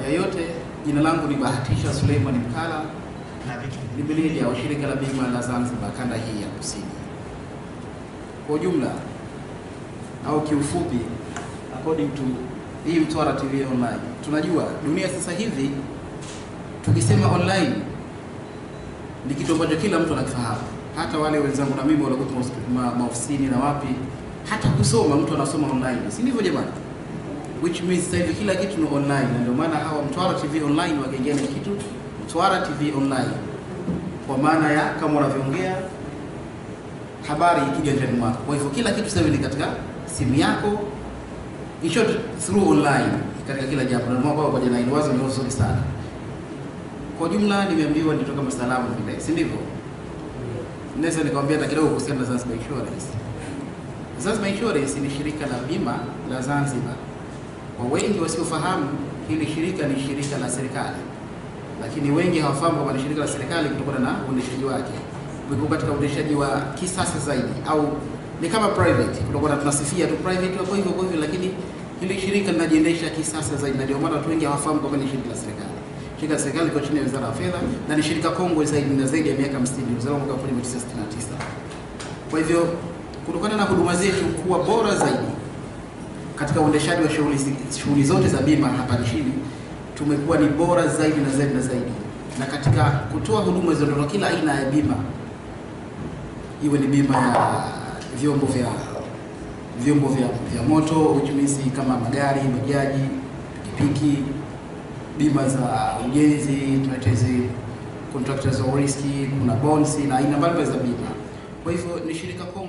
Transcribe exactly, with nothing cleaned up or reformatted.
ya yote, jina langu ni Bahatisha Suleiman Mkala, ni meneja wa shirika la bima la Zanzibar kanda hii ya kusini. Kwa ujumla au kiufupi, according to hii Mtwara T V Online, tunajua dunia sasa hivi tukisema online ni kitu ambacho kila mtu anakifahamu. Hata wale wenzangu na mimi walikuwa ma, maofisini na wapi, hata kusoma mtu anasoma online, si ndivyo jamani? Which means sasa hivi kila kitu ni online, na ndio maana hawa Mtwara T V Online wakaingia na kitu Mtwara T V Online, kwa maana ya kama unavyoongea habari ikija ndani mwako. Kwa hivyo kila kitu sasa hivi ni katika simu yako, in short through online, katika kila jambo. Na mambo kwa jana iliwazo ni nzuri sana. Kwa jumla nimeambiwa nitoka msalamu vile, si ndivyo? Naweza nikamwambia hata kidogo kuhusiana na Zanzibar Insurance. Zanzibar Insurance ni shirika la bima la Zanzibar. Kwa wengi wasiofahamu, hili shirika ni shirika la serikali, lakini wengi hawafahamu kwamba ni shirika la serikali kutokana na uendeshaji wake. Wiko katika uendeshaji wa kisasa zaidi, au ni kama private, kutokana tunasifia tu private kwa hivyo kwa hivyo, lakini hili shirika linajiendesha kisasa zaidi, na ndio maana watu wengi hawafahamu kwamba ni shirika la serikali. Shirika la serikali liko chini ya Wizara ya Fedha na ni shirika kongwe zaidi, na zaidi ya miaka hamsini, mzao mwaka elfu moja mia tisa sitini na tisa. Kwa hivyo kutokana na huduma zetu kuwa bora zaidi katika uendeshaji wa shughuli shughuli zote za bima hapa nchini, tumekuwa ni bora zaidi na zaidi na zaidi, na katika kutoa huduma za kila aina ya bima, iwe ni bima ya vyombo vya vyombo vya, vya moto, which means kama magari, bajaji, pikipiki, bima za ujenzi, tunaita hizi contractors of risk, kuna bonds na aina mbalimbali za bima. Kwa hivyo ni shirika